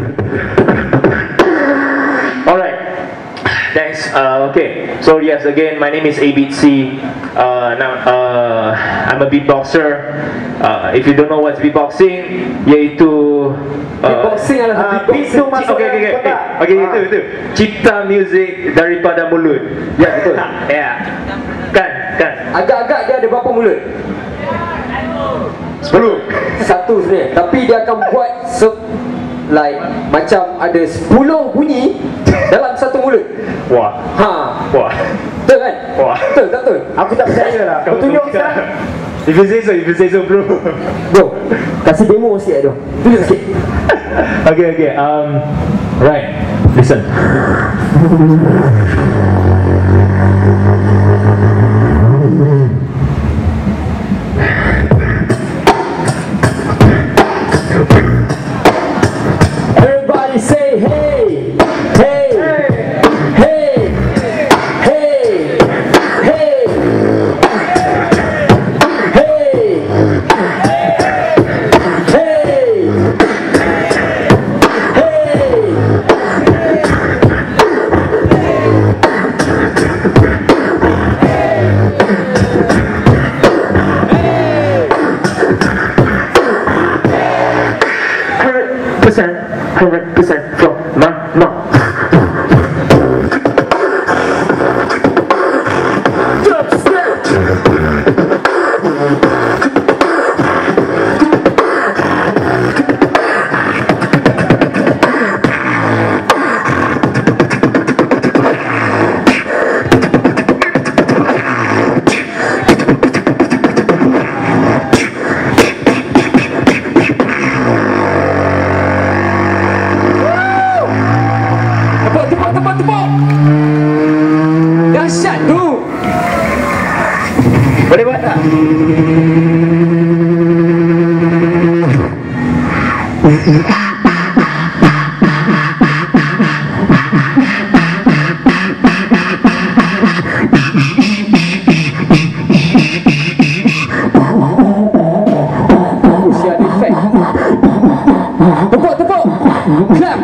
Alright. Thanks. Okay. So yes, again, my name is ABC. I'm a beatboxer. If you don't know what's beatboxing, yaitu beatboxing adalah itu masuk. Okay, itu cipta music daripada mulut. Ya, betul. Ya. Kan. Agak-agak dia ada berapa mulut? 10. Satu sebenarnya. Tapi dia akan buat macam ada 10 bunyi dalam satu mulut. Wah. Wah. Betul kan? Wah. Betul, tak betul? Aku tak percaya lah. Kau tunjuk sekarang. If you say so bro. Bro, kasih demo sikit tu. Tunjuk sikit. Okay. Right. Listen. Everybody say hey, hey, hey, hey, hey, hey, Percent from my mouth. Tepuk. Dahsyat tu. Boleh buat tak? Usia ada efek. Tepuk. Clap.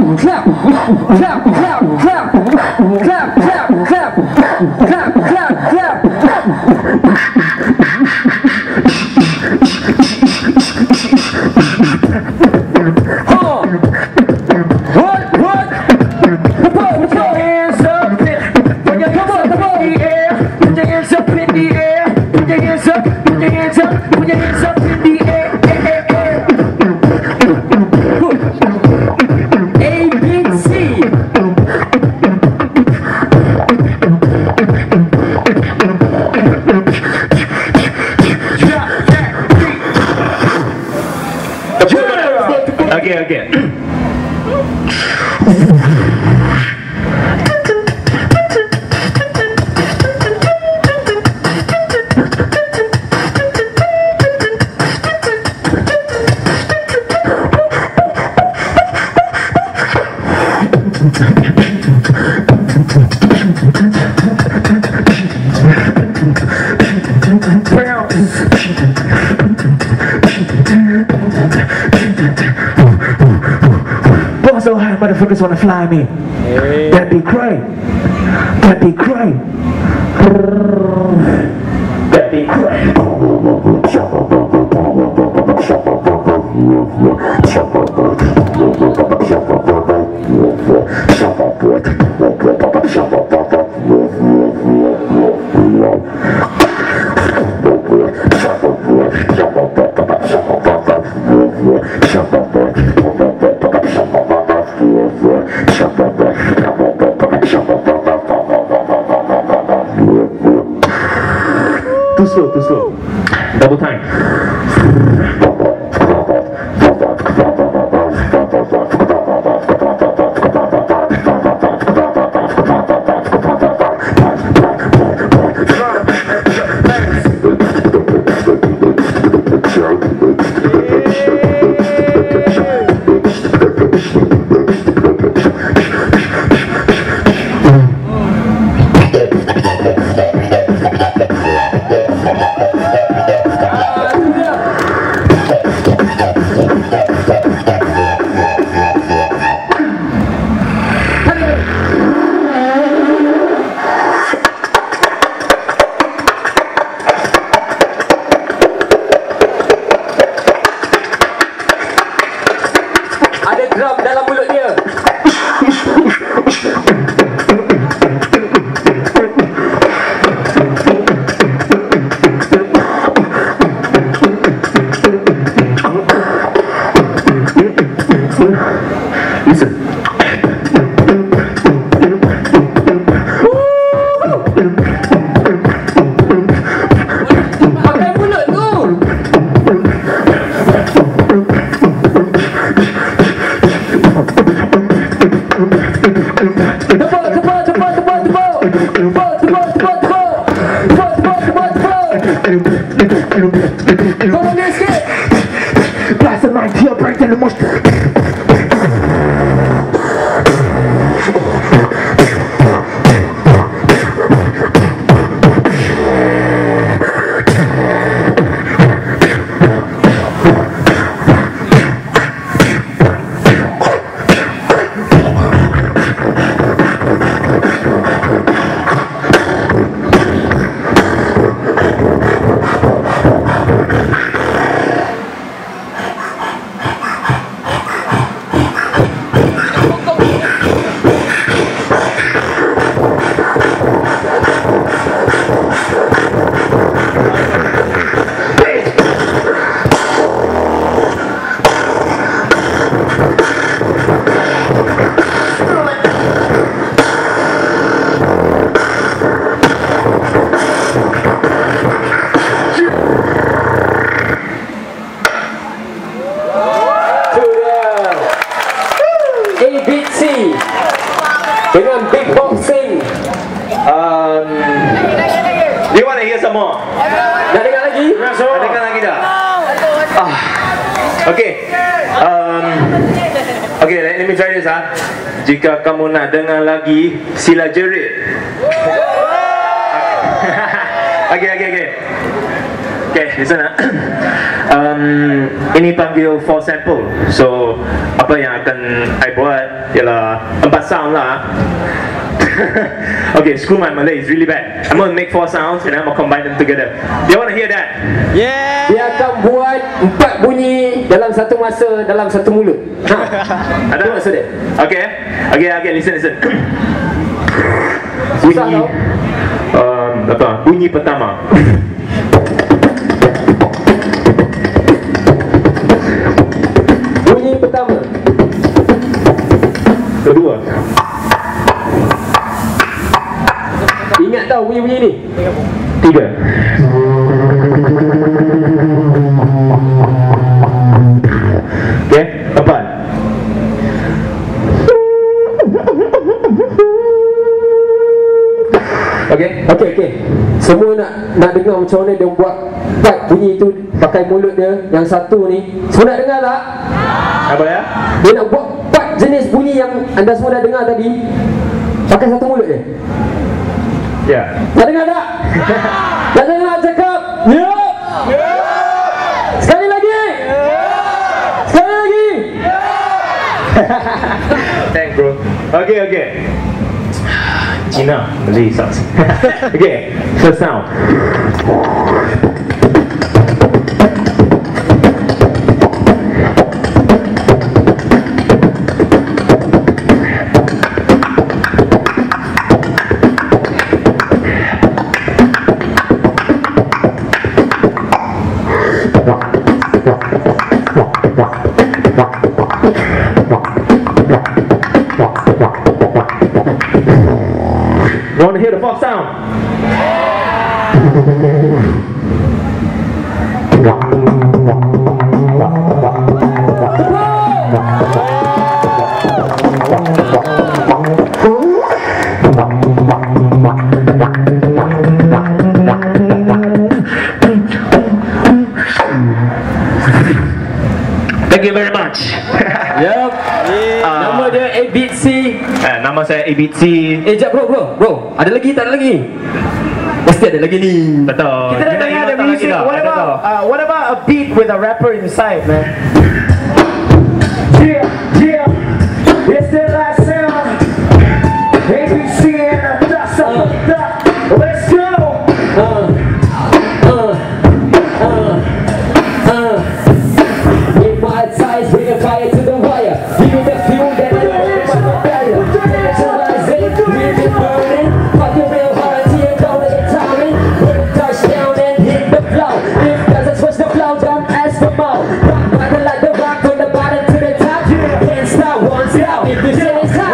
Okay. So high, motherfuckers wanna fly me. Hey. That'd be great. That'd be great. That'd be great. Too slow. Double time. Ada drum dalam mulut dia. Listen. Pakai mulut tu. Tolong dia sikit. Blast the mic here, break the emotion. ABC dengan big boxing. You want to hear some more? Nak dengar lagi? Dengar lagi dah. Okay. Okay, let me try this Jika kamu nak dengar lagi, sila jerit. Okay, listen ini panggil 4 sample. So, apa yang akan I buat ialah 4 sound lah. Okay, screw my Malay, it's really bad. I'm gonna make 4 sounds and I'm gonna combine them together. You wanna hear that? Yeah. Dia akan buat 4 bunyi dalam satu masa, dalam satu mulut. Ada maksud dia? Okay, listen. Susah Bunyi tau. Bunyi pertama. Bunyi pertama. Kedua. Ingat tau bunyi-bunyi ni. 3. Okay, 4. Okay. Semua nak dengar macam mana dia buat 4 bunyi tu pakai mulut dia. Yang satu ni, semua nak dengar tak? Apa ya? Dia nak buat 4 jenis bunyi yang anda semua dah dengar tadi pakai satu mulut dia. Ya. Nak dengar tak? Nak dengar cakap? Ya. Sekali lagi. Sekali lagi. Thanks bro. Okay. Cina, Malay sucks. Okay, first sound. You want to hear the fourth sound? Thank you very much. Yup. Nama dia ABC. Nama saya ABC. Jap bro. Ada lagi tak ada lagi? Mesti ada lagi ni. Betul. Kita dah dengar the music. What about a beat with a rapper inside, man? Yeah. It's the last sound. ABC and that's up. Let's go. With my ties, bring a fire to the wire. Siap. Itu selesai.